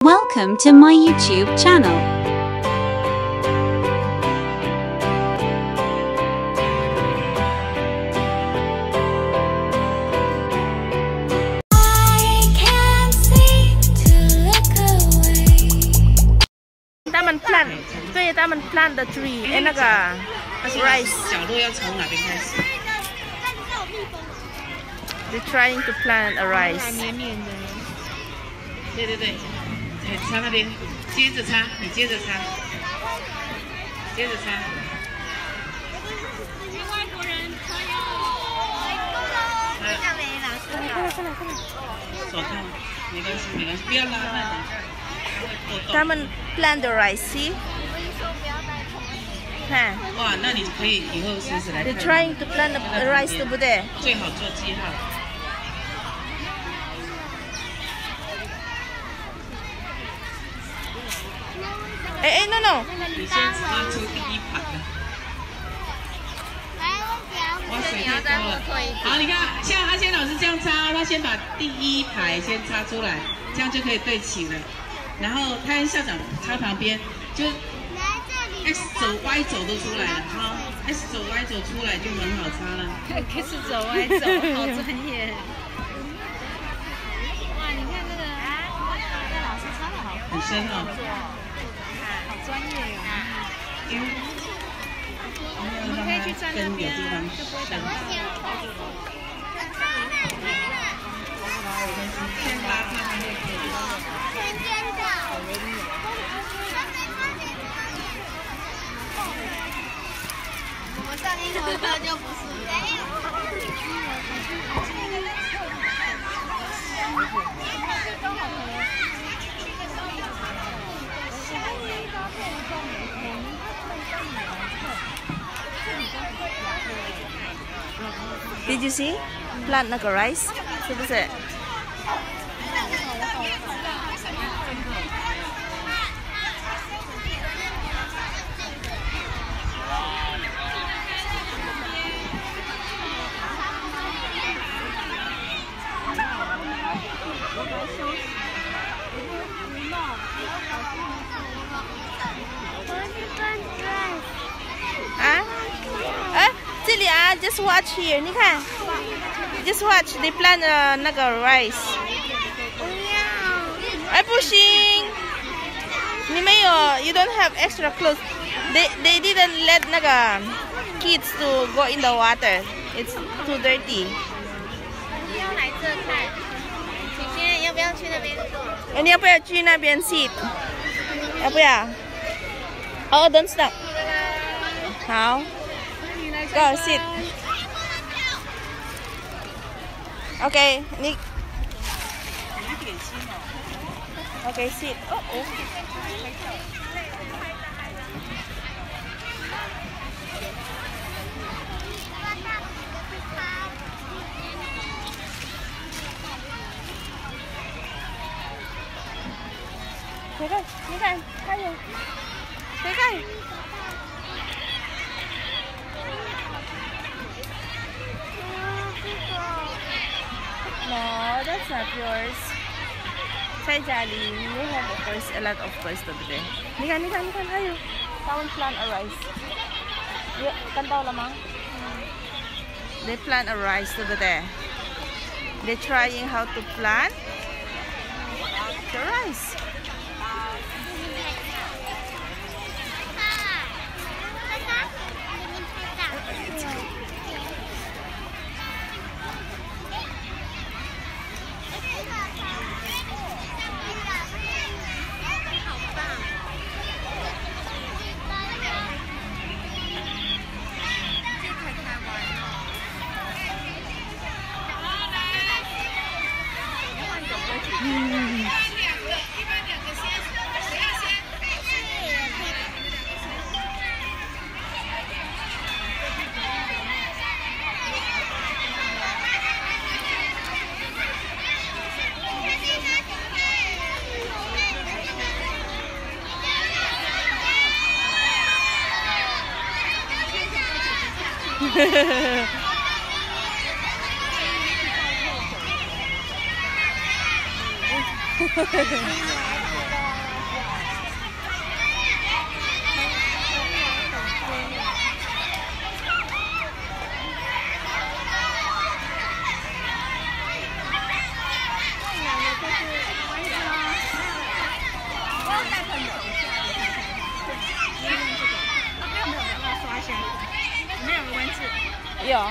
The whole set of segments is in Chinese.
Welcome to my YouTube channel. I can't seem to look away. 他们 plant 对，他们 plant the tree， 那个 rice。 角落要从哪边开始？ They're trying to plant a rice。 绵绵的。对对对，擦那边，接着擦，你接着擦，接着擦。外国人可以。手套，没关系没关系，不要拉那等一下，它会破洞。 他们 plant the rice， 看。 哇，那你可以以后随时来看。 They're trying to plant the rice， 对不对？ 最好做记号。 哎 ，no， 你先插出第一排的。哇，水太多了。好，你看，像阿仙老师这样插，他先把第一排先插出来，这样就可以对齐了。然后他跟校长插旁边，就 X 走 Y 走都出来了哈。X 走 Y 走出来就很好插了。 X 走 Y 走，好专业。哇，你看那个老师插的好， 很深哦。 专业哟！ 因为我们可以去站那边啊，就不会挡到。 先拉它们我们上英文课就不是。 Did you see plant 那个 rice， 是不是？ 这里啊 ，just watch here， 你看 ，just watch they plant 那个 rice。不要，哎，不行，你没有 ，you don't have extra clothes。They didn't let 那个 kids to go in the water. It's too dirty。 要来这看，你现在要不要去那边坐？ 你要不要去那边 sit？ 要不要？哦 ，don't stop。好。 Go sit. Okay, 你 Okay, sit. Oh, oh. 谁看？你看，还有谁看？ No, that's not yours. 在家里 you have of course a lot of toys 对不对？你看，还有，他们 plant a rice。有看到了吗？ They plant a rice 对不对？ They're trying how to plant the rice. 下，有没有蚊子？ 有。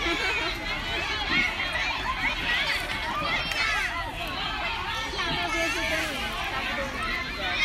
那边是跟你差不多年纪的。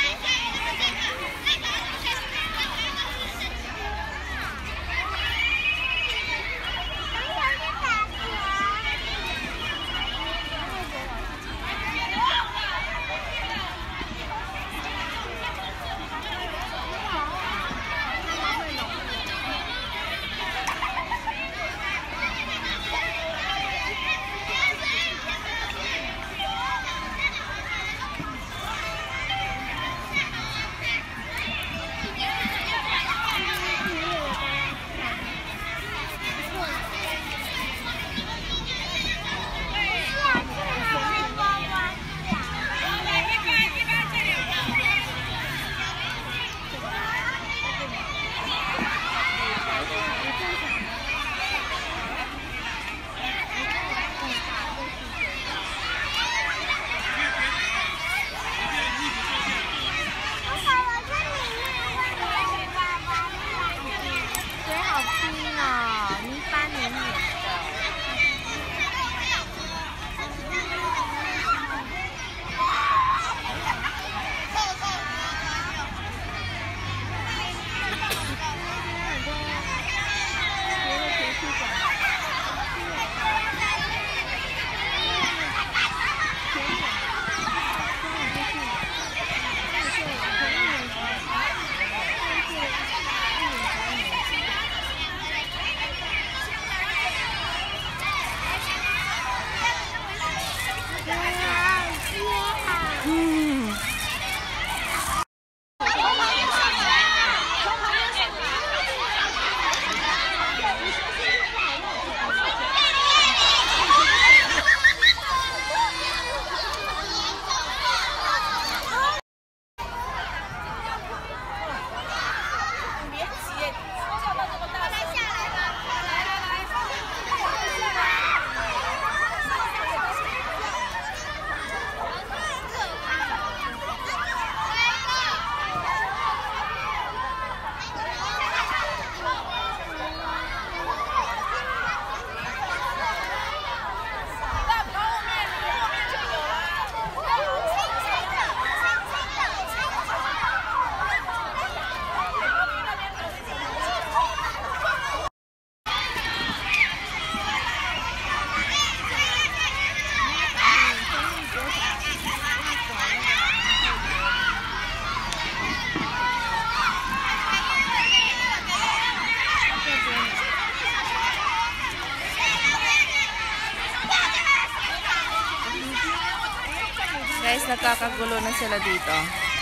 Guys, nakakagulo na sila dito.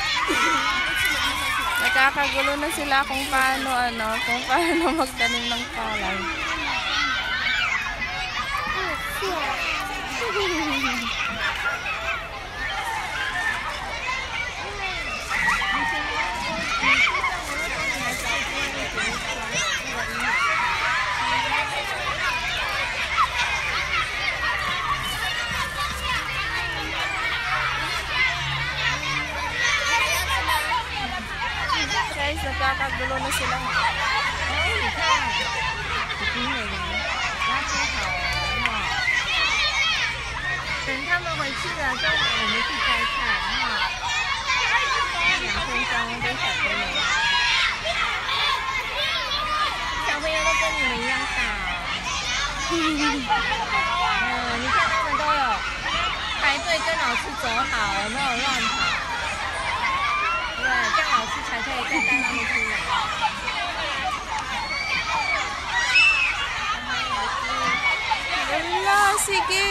Nakakagulo na sila kung paano magtanim ng palay. Guys, nagkakagulo na sila. 等他们回去了，中午我们去摘菜，哈，2分钟给小朋友。小朋友都跟你们一样大。你看他们都有排队跟老师走好，有没有乱跑？对，这样老师才可以再带他们出来。 Wala, sige.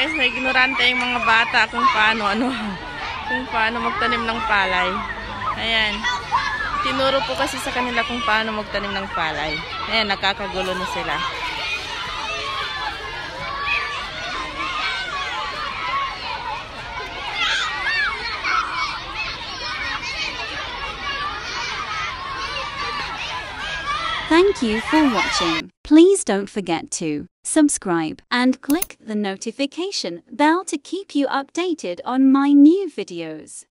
guys, na ignorante yung mga bata kung paano magtanim ng palay. Ayan. Tinuro po kasi sa kanila kung paano magtanim ng palay. Ayan, nakakagulo na sila. Thank you for watching. Please don't forget to subscribe and click the notification bell to keep you updated on my new videos.